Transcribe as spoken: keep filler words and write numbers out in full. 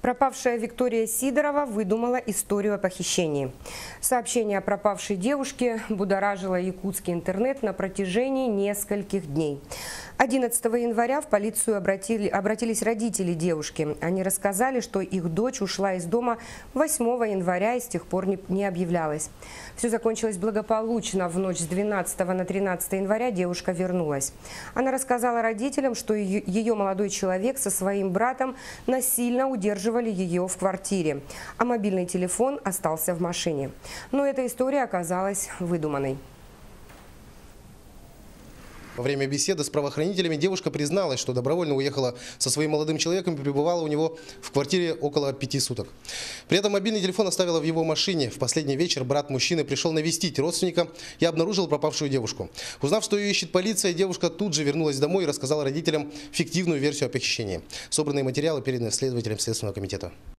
Пропавшая Виктория Сидорова выдумала историю о похищении. Сообщение о пропавшей девушке будоражило якутский интернет на протяжении нескольких дней. одиннадцатого января в полицию обратили, обратились родители девушки. Они рассказали, что их дочь ушла из дома восьмого января и с тех пор не, не объявлялась. Все закончилось благополучно. В ночь с двенадцатого на тринадцатое января девушка вернулась. Она рассказала родителям, что ее, ее молодой человек со своим братом насильно удерживали ее в квартире, а мобильный телефон остался в машине. Но эта история оказалась выдуманной. Во время беседы с правоохранителями девушка призналась, что добровольно уехала со своим молодым человеком и пребывала у него в квартире около пяти суток. При этом мобильный телефон оставила в его машине. В последний вечер брат мужчины пришел навестить родственника и обнаружил пропавшую девушку. Узнав, что ее ищет полиция, девушка тут же вернулась домой и рассказала родителям фиктивную версию о похищении. Собранные материалы переданы следователям Следственного комитета.